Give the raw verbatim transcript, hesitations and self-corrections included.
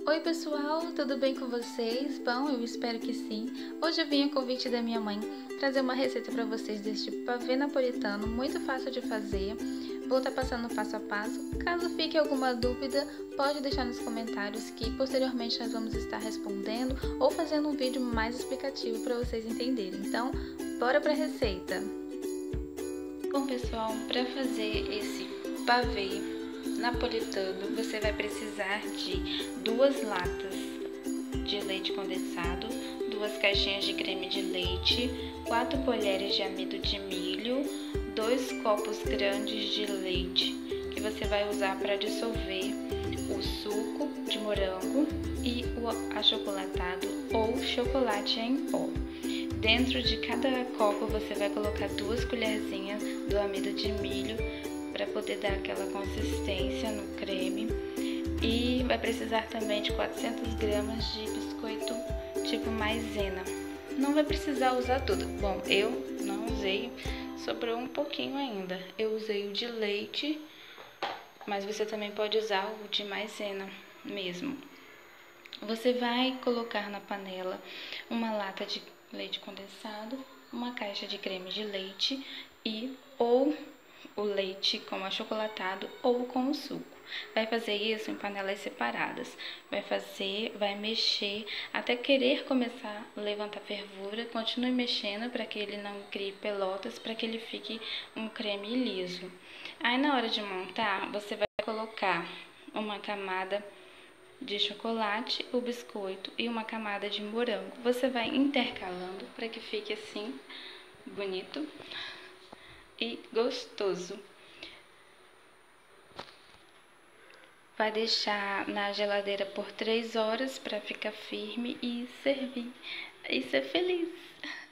Oi pessoal, tudo bem com vocês? Bom, eu espero que sim. Hoje eu vim a convite da minha mãe trazer uma receita para vocês deste pavê napolitano, muito fácil de fazer. Vou estar passando passo a passo. Caso fique alguma dúvida, pode deixar nos comentários que posteriormente nós vamos estar respondendo ou fazendo um vídeo mais explicativo para vocês entenderem. Então, bora para a receita! Bom pessoal, para fazer esse pavê napolitano, você vai precisar de duas latas de leite condensado, duas caixinhas de creme de leite, quatro colheres de amido de milho, dois copos grandes de leite que você vai usar para dissolver o suco de morango e o achocolatado ou chocolate em pó. Dentro de cada copo você vai colocar duas colherzinhas do amido de milho para poder dar aquela consistência no creme, e vai precisar também de quatrocentas gramas de biscoito tipo maisena. Não vai precisar usar tudo. Bom, eu não usei, sobrou um pouquinho ainda. Eu usei o de leite, mas você também pode usar o de maisena mesmo. Você vai colocar na panela uma lata de leite condensado, uma caixa de creme de leite e ou o leite com achocolatado ou com o suco. Vai fazer isso em panelas separadas. Vai fazer, vai mexer até querer começar a levantar fervura. Continue mexendo para que ele não crie pelotas, para que ele fique um creme liso. Aí na hora de montar, você vai colocar uma camada de chocolate, o biscoito e uma camada de morango. Você vai intercalando para que fique assim, bonito e gostoso. Vai deixar na geladeira por três horas para ficar firme e servir e ser feliz.